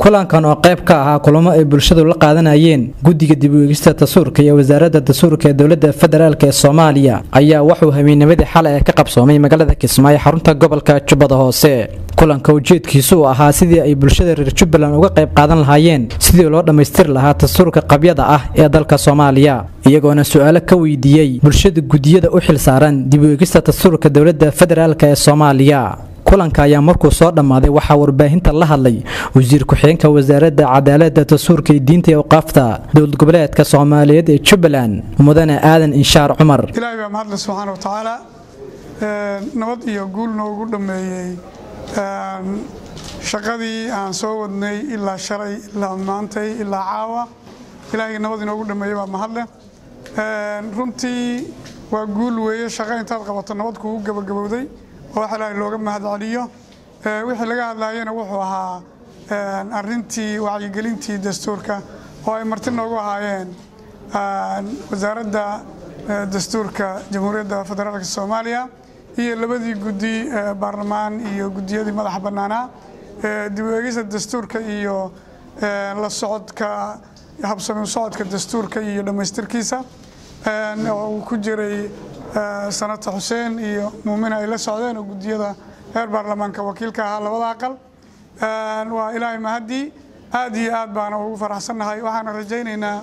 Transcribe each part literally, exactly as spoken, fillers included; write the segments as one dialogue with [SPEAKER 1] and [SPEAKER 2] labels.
[SPEAKER 1] kulankan oo qayb ka ahaa kulamo ay bulshadu la qaadanayeen guddiga dib u eegista dastuurka iyo wasaaradda dastuurka ee dowladda federaalka ee Soomaaliya ayaa wuxuu habeennimadii xalay ka qabsoomay magaalada Kismaayo xarunta gobolka Jubbada Hoose. kulanka ujeedkiisu ahaa sidii ay bulshada reer Jubbaland uga qayb qaadan lahaayeen sidii loo dhameystir lahaa dastuurka qabyada ah ee dalka Soomaaliya, iyagoona su'aalo ka weydiiyay bulshada gudiyada u xil saaran dib u eegista dastuurka dowladda federaalka ee Soomaaliya. kulanka ayaa markuu soo dhamaaday waxa warbaahinta la hadlay wasiir ku-xigeenka wasaaradda cadaaladda dastuurka iyo diinta iyo awqaafta dowlad goboleedka Soomaaliyeed ee Jubbaland mudane aadan inshaar cumar.
[SPEAKER 2] ilaahay baa mahad subhanahu wa ta'ala nabad iyo guul noogu dhameeyay shaqadii aan soo wadnay ilaa shalay ilaa maantay ilaa caawa ilaahay nabad inoogu dhameeyay baa mahad leh. runtii waa guul weeye shaqo intaad qabato nabad kugu gabagabowday waxa la looga mahad celiyo. wixii laga hadlaayeen wuxuu ahaa arintii wacyigelintii dastuurka oo ay marti noogu ahaayeen wasaaradda dastuurka jamhuuriyadda federaalka Soomaaliya iyo labadii guddi baarlamaan iyo gudiyadii madaxa banaana dib u eegista dastuurka iyo la socodka habsami socodka dastuurka iyo dhameystirkiisa oo ku jiray sanata Xuseen iyo Muumina ay la socdeen gudiyada heer baarlamaanka wakiilka ah labada aqal. waa ilaahay mahadi aad iyo aad baan ugu faraxsanahay. waxaan rajaynaynaa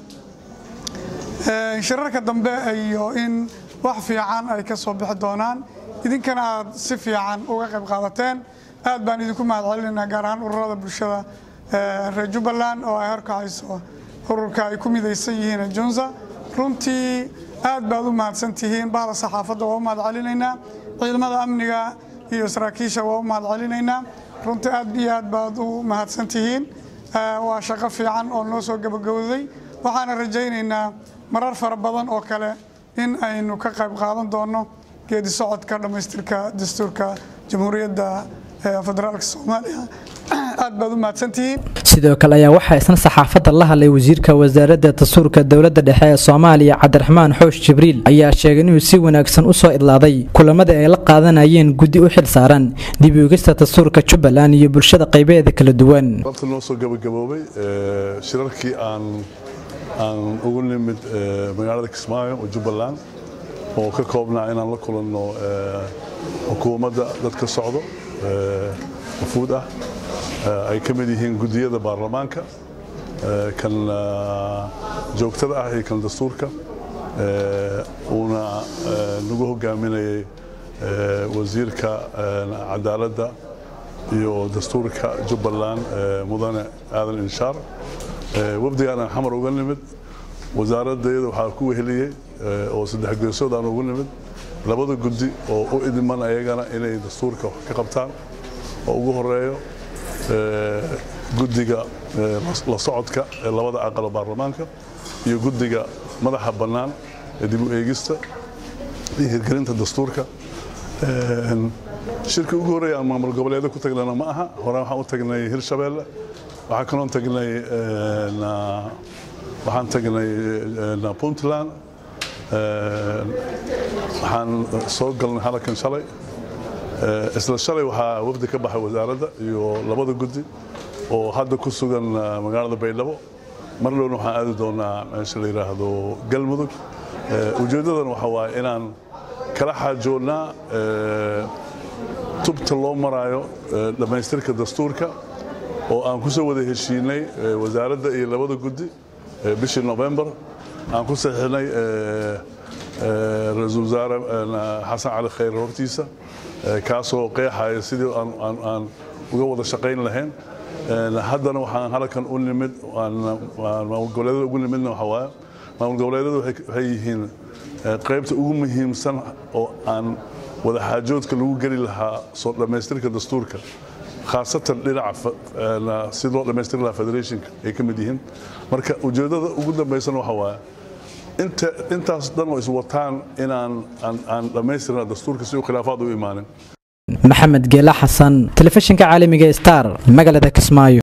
[SPEAKER 2] shirarka dambe iyo in wax fiican ay ka soo bixi doonaan idinkana aad si fiican uga qayb qaadateen. aad baan idinku mahad celinaynaa gaar ahaan ururada bulshada reer Jubbaland oo ay horkacayso ururka ay ku midaysan yihiin Junza. runtii aad baad u mahadsantihiin bahda saxaafadda waa u mahad celinaynaa, ciidamada amniga iyo saraakiisha waa u mahad celinaynaa. runtii aad iyo aad baad u mahadsantihiin. waa shaqo fiican oo noo soo gabagabowday. waxaan rajaynaynaa marar fara badan oo kale in aynu ka qayb qaadan doono geedi socodka dhameystirka dastuurka jamhuuriyadda federaalka Soomaaliya. aad baad u mahadsantihiin.
[SPEAKER 1] sidoo kale ayaa waxa isna saxaafadda la hadlay wasiirka wasaaradda dastuurka dowladda dhexe ee Soomaaliya Cabdiraxmaan Xoosh Jibriil ayaa sheegay inuu si wanaagsan u soo idlaaday kulamada ay la qaadanayeen guddi u xil saaran dib u eegista dastuurka Jubbaland iyo bulshada qaybaheeda kala duwan.
[SPEAKER 3] Waqti noo soo gabagaboobay shirarkii aan aan ugu nimid magaalada Kismaayo oo Jubbaland oo ka koobnaa inaan la kulanno xukuumadda dadka socdo wafuud ah ay ka mid yihiin gudiyada baarlamaanka kan joogtada ah iyo kan dastuurka uuna nagu hogaaminayay wasiirka cadaaladda iyo dastuurka Jubbaland mudane aadan inshaar. wafdigan aan xamar uga nimid wasaaraddeeda waxaa ku weheliyay oo saddex geesood aan ugu nimid labada guddi oo u idman ayagana inay dastuurka ka qabtaan oo ugu horeeyo guddiga la socodka ee labada aqal baarlamaanka iyo guddiga madaxa bannaan ee dib u eegista iyo hirgelinta dastuurka. shirka ugu horeeya aan maamul goboleedka ku tagnayna ma aha. hore waxaan u tagnay Hirshabeelle, waxaan kaloo tagnay waxaan tagnay Puntland, waxaan soo galnay halkan shalay. isla shalay waxaa wafdi ka baxay wasaaradda iyo labada guddi oo hadda ku sugan magaalada Baydhabo. mar loo waxaan aadi doonaa meesha la yiraahdo Galmudug. ujeedadan waxa waaye inaan kala xaajoonaa tubta loo marayo dhameystirka dastuurka oo aan ku soo wada heshiinay wasaaradda iyo labada guddi bishii November. aan ku saxiixnay ra'iisul wasaare Xasan Cali Khayr hortiisa kaasoo qeexaya sidii aan aan uga wada shaqayn lahayn. haddana waxaan halkan u nimid maamul goboleedyada ugu nimidna waxa waaye maamul goboleedyadu waxay yihiin qaybta ugu muhiimsan oo aan wada xaajoodka lagu geli lahaa soo dhameystirka dastuurka, khaasatan dhinaca sidii loo dhameystiri lahaa federationka ay ka mid yihiin. marka ujeedada ugu dambaysan waxa waaye inta intaas dhan oo is wataan inaan aan dhameystirna dastuurka si uu khilaafaad u imaanin.
[SPEAKER 1] maxamed geela xasan telefishinka caalamiga Star magaalada Kismaayo.